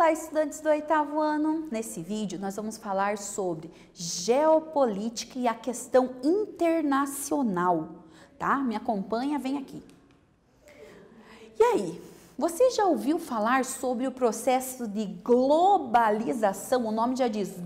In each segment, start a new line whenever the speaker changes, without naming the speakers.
Olá, estudantes do 8º ano! Nesse vídeo nós vamos falar sobre geopolítica e a questão internacional, tá? Me acompanha, vem aqui. E aí, você já ouviu falar sobre o processo de globalização? O nome já diz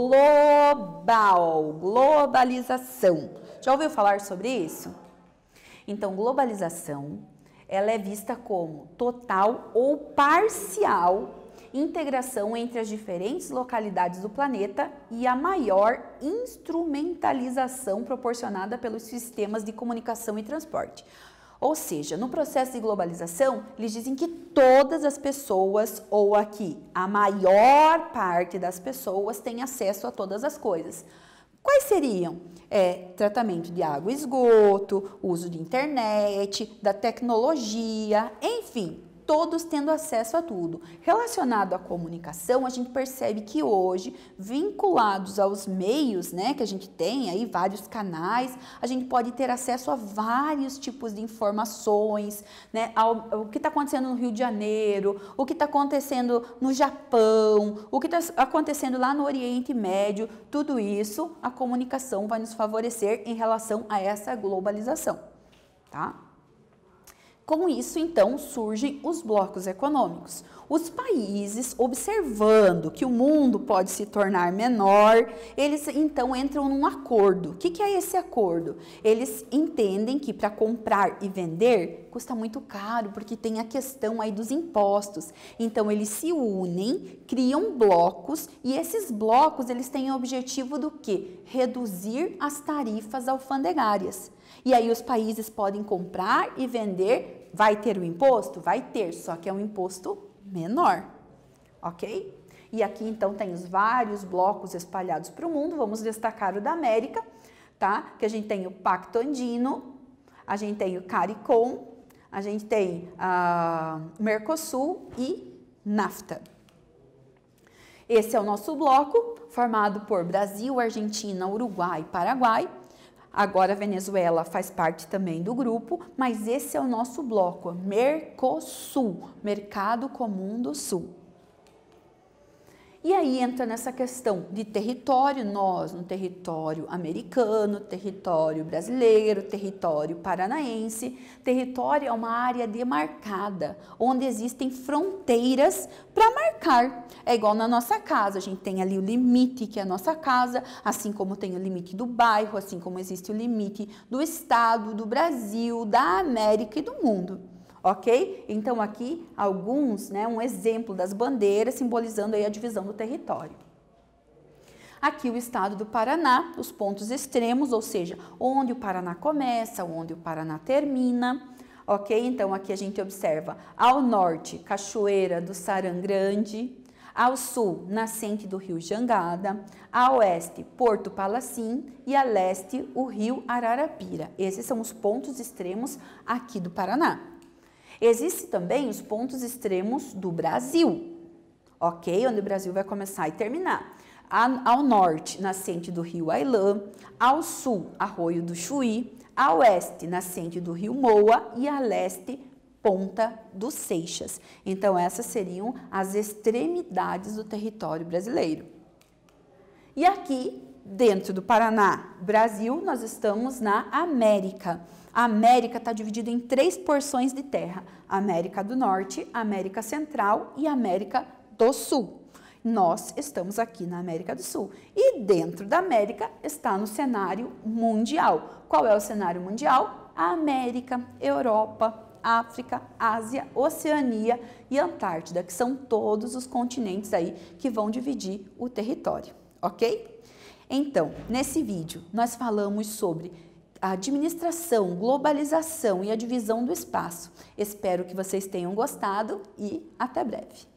globalização. Já ouviu falar sobre isso? Então, globalização, ela é vista como total ou parcial integração entre as diferentes localidades do planeta e a maior instrumentalização proporcionada pelos sistemas de comunicação e transporte. Ou seja, no processo de globalização, eles dizem que todas as pessoas, ou aqui, a maior parte das pessoas tem acesso a todas as coisas. Quais seriam? Tratamento de água e esgoto, uso de internet, da tecnologia, enfim, todos tendo acesso a tudo. Relacionado à comunicação, a gente percebe que hoje, vinculados aos meios, né, que a gente tem aí, vários canais, a gente pode ter acesso a vários tipos de informações, né, o que está acontecendo no Rio de Janeiro, o que está acontecendo no Japão, o que está acontecendo lá no Oriente Médio, tudo isso, a comunicação vai nos favorecer em relação a essa globalização, tá? Com isso, então, surgem os blocos econômicos. Os países, observando que o mundo pode se tornar menor, eles então entram num acordo. O que é esse acordo? Eles entendem que para comprar e vender custa muito caro, porque tem a questão aí dos impostos. Então, eles se unem, criam blocos, e esses blocos eles têm o objetivo do quê? Reduzir as tarifas alfandegárias. E aí os países podem comprar e vender. Vai ter o imposto? Vai ter, só que é um imposto menor, ok? E aqui então tem os vários blocos espalhados para o mundo. Vamos destacar o da América, tá? Que a gente tem o Pacto Andino, a gente tem o CARICOM, a gente tem o Mercosul e NAFTA. Esse é o nosso bloco, formado por Brasil, Argentina, Uruguai e Paraguai. Agora a Venezuela faz parte também do grupo, mas esse é o nosso bloco, Mercosul, Mercado Comum do Sul. E aí entra nessa questão de território, nós no território americano, território brasileiro, território paranaense. Território é uma área demarcada, onde existem fronteiras para marcar. É igual na nossa casa, a gente tem ali o limite que é a nossa casa, assim como tem o limite do bairro, assim como existe o limite do estado, do Brasil, da América e do mundo. Ok? Então, aqui, alguns, né, um exemplo das bandeiras simbolizando aí a divisão do território. Aqui o estado do Paraná, os pontos extremos, ou seja, onde o Paraná começa, onde o Paraná termina. Ok? Então, aqui a gente observa ao norte, Cachoeira do Sarangrande, ao sul, nascente do rio Jangada, a oeste, Porto Palacim e a leste, o rio Ararapira. Esses são os pontos extremos aqui do Paraná. Existem também os pontos extremos do Brasil, ok? Onde o Brasil vai começar e terminar. Ao norte, nascente do rio Ailã, ao sul, Arroio do Chuí, a oeste, nascente do rio Moa e a leste, Ponta dos Seixas. Então, essas seriam as extremidades do território brasileiro. E aqui, dentro do Paraná, Brasil, nós estamos na América. A América está dividida em 3 porções de terra: América do Norte, América Central e América do Sul. Nós estamos aqui na América do Sul. E dentro da América está no cenário mundial. Qual é o cenário mundial? A América, Europa, África, Ásia, Oceania e Antártida, que são todos os continentes aí que vão dividir o território, ok? Então, nesse vídeo, nós falamos sobre a administração, globalização e a divisão do espaço. Espero que vocês tenham gostado e até breve.